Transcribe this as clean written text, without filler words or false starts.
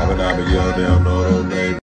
when I was young, they don't know those names.